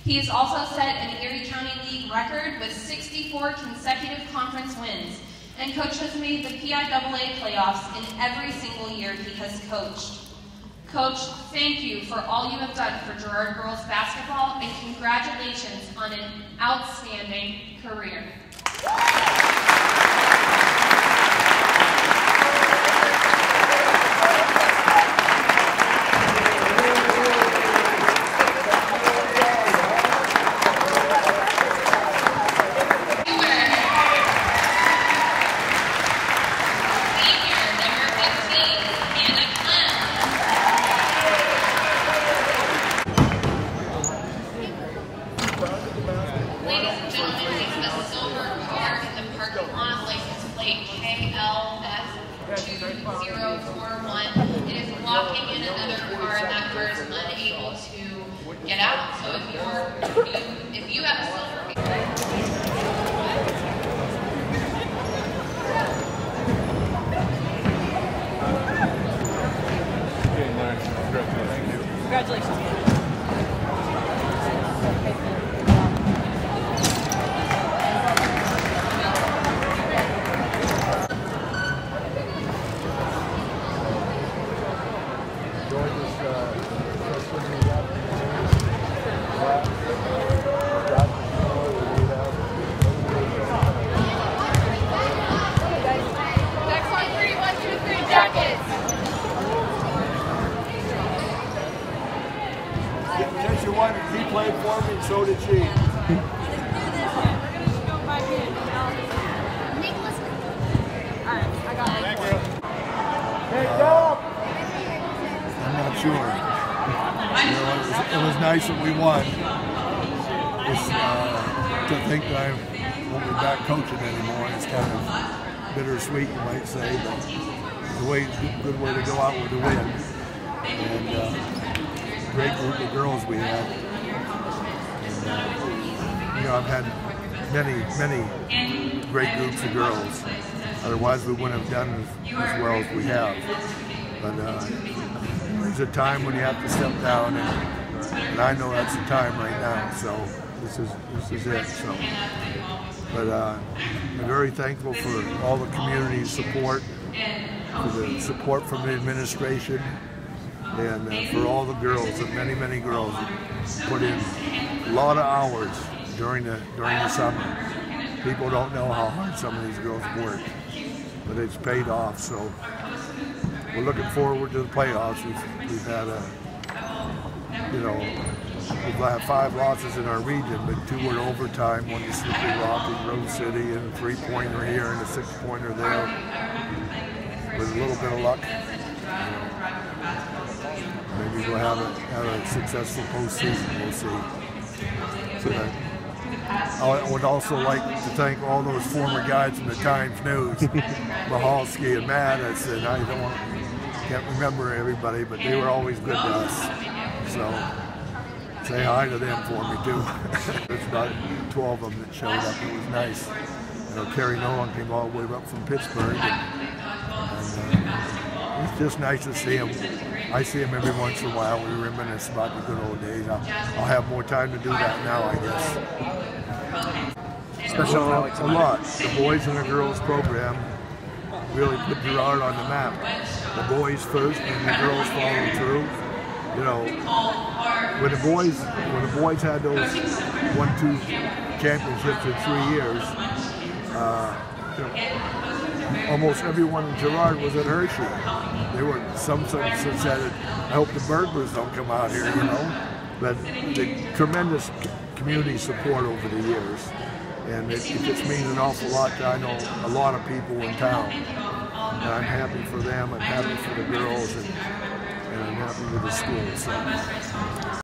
He has also set an Erie County League record with 64 consecutive conference wins, and Coach has made the PIAA playoffs in every single year he has coached. Coach, thank you for all you have done for Girard girls basketball, and congratulations on an outstanding career. Ladies and gentlemen, it's the silver car in the parking lot, license plate KLS2041. It is blocking in another car, and that car is unable to get out. So if you have a silver Congratulations. He played for me, and so did she. I'm not sure. It was nice that we won. To think that I won't be back coaching anymore, it's kind of bittersweet, you might say, but it's a good way to go out with a win. And great group of girls we had. And, I've had many great groups of girls. Otherwise, we wouldn't have done as well as we have. But there's a time when you have to step down, and I know that's the time right now. So this is it. So, but I'm very thankful for all the community support, for the support from the administration, and for all the girls, and many girls that put in a lot of hours during the summer. People don't know how hard some of these girls work, but it's paid off. So we're looking forward to the playoffs. We've had we've had 5 losses in our region, but 2 were overtime, 1 to Slippery Rock in Rose City, and a 3-pointer here and a 6-pointer there. With a little bit of luck, maybe we'll have a successful postseason. We'll see. So I would also like to thank all those former guys from the Times News, Mahalski and Mattis, and I can't remember everybody, but they were always good to us. So say hi to them for me too. There's about 12 of them that showed up. It was nice. Kerry Nolan came all the way up from Pittsburgh, and it's just nice to see him. I see him every once in a while. We reminisce about the good old days. I'll have more time to do that now, I guess. A lot. The boys and the girls program really put Girard on the map. The boys first, and the girls follow through. When the boys had those 1-2 championships in 3 years, almost everyone in Girard was at Hershey. They were some said, I hope the burglars don't come out here, But the tremendous community support over the years, and it just means an awful lot to, I know, a lot of people in town. And I'm happy for them, I'm happy for the girls, and I'm happy with the school. So.